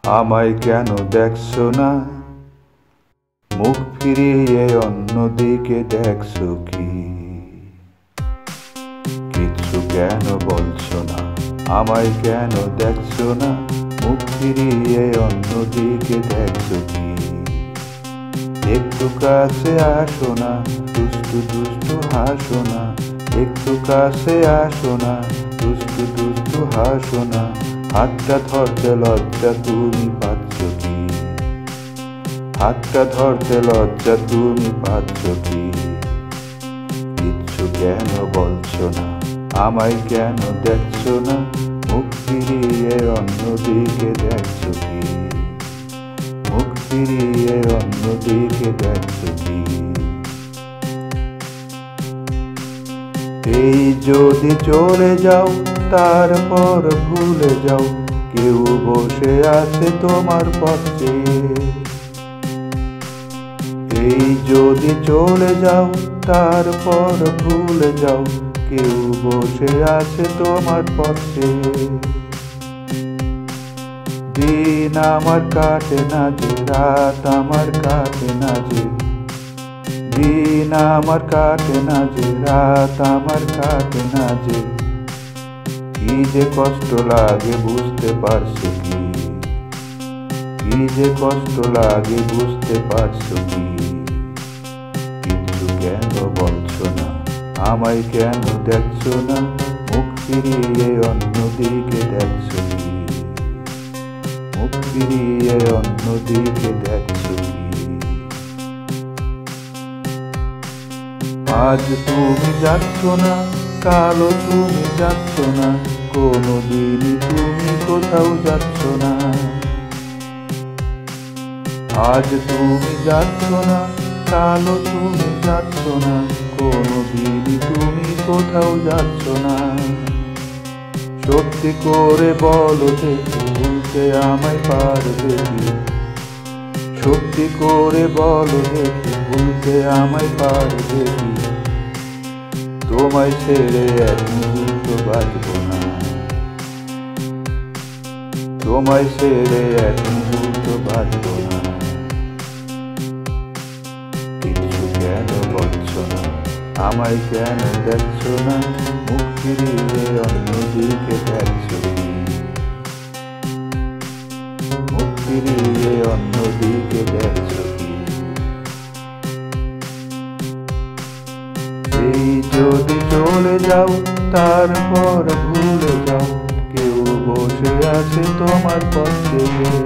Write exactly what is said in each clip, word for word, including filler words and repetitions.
আমায় কেন দেখছো না, মুখ ফিরিয়ে অন্যদিকে দেখছো কি? কিছু কেন বলছো না, আমায় কেন দেখছো না, মুখ ফিরিয়ে অন্যদিকে দেখছো কি? একটু কাছে আসো না, দুষ্টু দুষ্টু হাসো না। একটু কাছে আসো না, দুষ্টু দুষ্টু হাসো না। হাতটা ধরতে লজ্জা তুমি পাচ্ছ কি? হাতটা ধরতে লজ্জা তুমি পাচ্ছ কি? কিচ্ছু কেন বলছো না, আমায় কেন দেখছো না, মুখ ফিরিয়ে অন্যদিকে দেখছো কি? মুখ ফিরিয়ে অন্যদিকে দেখছো কি? এই যদি চলে যাও তারপর ভুলে যাও, কেউ বসে আছে তোমার পাশে। এই যদি চলে যাও তারপর ভুলে যাও, কেউ বসে আছে তোমার পাশে। দিন আমার কাটে না যে, রাত আমার কাটে না যে। দিন আমার কাটে না যে, রাত আমার কাটে না যে। কি যে কষ্ট লাগে বুঝতে পারছো কি? কি যে কষ্ট লাগে বুঝতে পারছো কি? কিছু কেন বলছো না, আমায় কেন দেখছো না, মুখ ফিরিয়ে অন্যদিকে দেখছো কি? মুখ ফিরিয়ে অন্যদিকে দেখছো কি? আজ তুমি যাচ্ছ না, কালও তুমি যাচ্ছ না, কোনো দিনই তুমি কোথাও যাচ্ছ না। আজ তুমি যাচ্ছ না, কালও তুমি যাচ্ছ না, কোনো দিনই তুমি কোথাও যাচ্ছ না। সত্যি করে বলো দেখি, ভুলতে আমায় পারবে কি? সত্যি করে বলো দেখি, ভুলতে আমায় পারবে কি? তোমায় ছেড়ে এক মুহূর্ত বাঁচব না। তোমায় ছেড়ে এক মুহূর্ত বাঁচব না। কিছু কেন বলছো না, আমায় কেন দেখছো না, মুখ ফিরিয়ে অন্যদিকে দেখছো কি? মুখ ফিরিয়ে অন্যদিকে দেখছো কি? এই যদি চলে যাও তারপর ভুলে যাও, কেউ বসে আছে তোমার পাশে।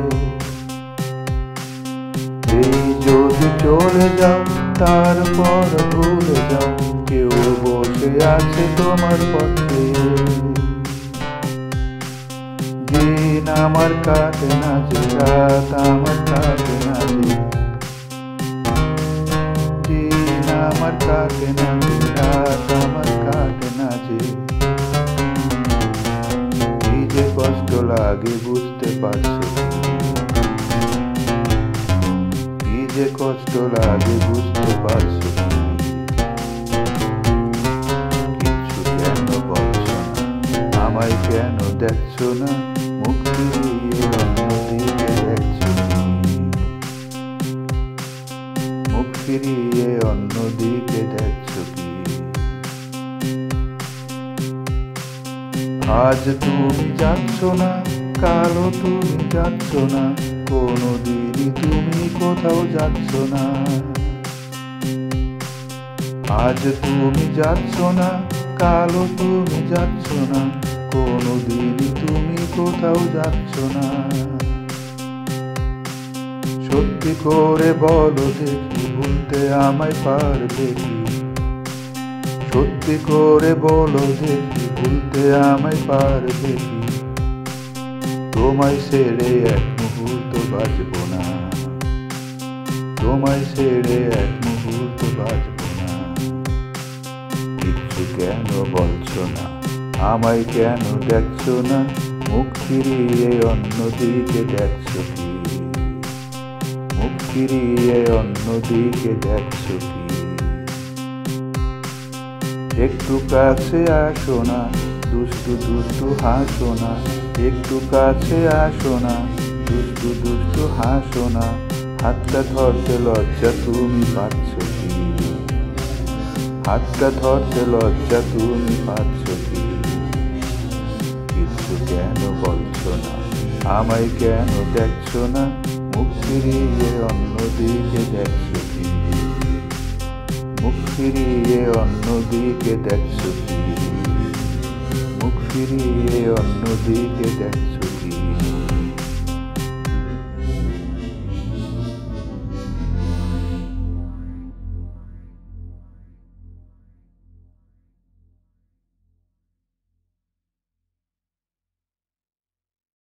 এই যদি চলে যাও তারপর ভুলে যাও, কেউ বসে আছে তোমার পাশে। দিন আমার কাটে না যে, রাত আমার কাটে না যে। দিন আমার কাটে না যে, রাত আমার কাটে না যে। কি যে কষ্ট লাগে বুঝতে পারছো কি? কি যে কষ্ট লাগে বুঝতে পারছো কি? কিছু কেন বলছো না, আমায় কেন দেখছো না, মুখ ফিরিয়ে অন্যদিকে দেখছো কি? মুখ ফিরিয়ে অন্যদিকে দেখছো কি? আজ তুমি যাচ্ছ না, কালও তুমি যাচ্ছ না, কোনো দিনই তুমি কোথাও যাচ্ছ না। আজ তুমি যাচ্ছ না, কালও তুমি যাচ্ছ না, কোনো দিনই তুমি কোথাও যাচ্ছ না। সত্যি করে বলো দেখি, ভুলতে আমায় পারবে কি? সত্যি করে বলো দেখি, ভুলতে আমায় পারবে কি? তোমায় ছেড়ে এক মুহূর্ত বাঁচব না। তোমায় ছেড়ে এক মুহূর্ত বাঁচব না। কিচ্ছু কেন বলছো না, আমায় কেন দেখছো না, মুখ ফিরিয়ে অন্যদিকে দেখছো কি? মুখ ফিরিয়ে অন্যদিকে দেখছো কি? একটু কাছে আসো না, দুষ্টু দুষ্টু হাসো না। একটু কাছে আসো না, দুষ্টু দুষ্টু হাসো না, হাতটা ধরতে লজ্জা তুমি পাচ্ছ কি? হাতটা ধরতে লজ্জা তুমি পাচ্ছ কি? কিছু কেন বলছো না, আমায় কেন দেখছো না? মুখ ফিরিয়ে অন্যদিকে দেখছো কি? মুখ ফিরিয়ে অন্যদিকে দেখছো কি? মুখ ফিরিয়ে অন্যদিকে দেখছো